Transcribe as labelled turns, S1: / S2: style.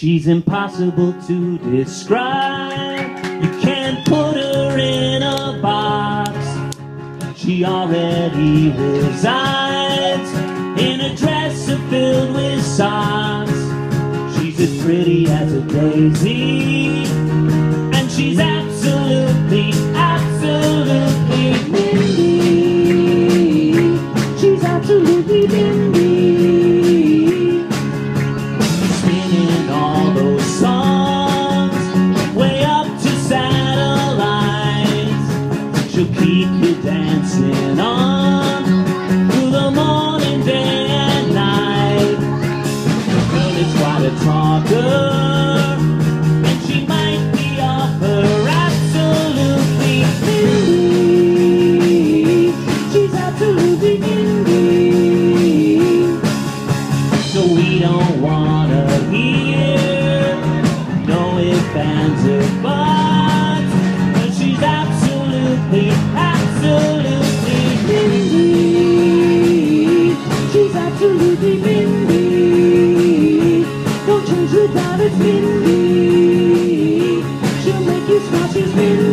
S1: She's impossible to describe. You can't put her in a box. She already resides in a dresser filled with socks. She's as pretty as a daisy, and she's absolutely, absolutely Mindy. She's absolutely Mindy. Spinning all those songs way up to satellites. She'll keep you dancing on through the morning, day and night. The girl is quite a talker, and she might be off her absolutely Mindy. She's absolutely Mindy. So we don't wanna hear no ifs, ands, or buts, but she's absolutely, absolutely Mindy. She's absolutely Mindy. Don't change your diet, it's Mindy. She'll make you smile, she's Mindy.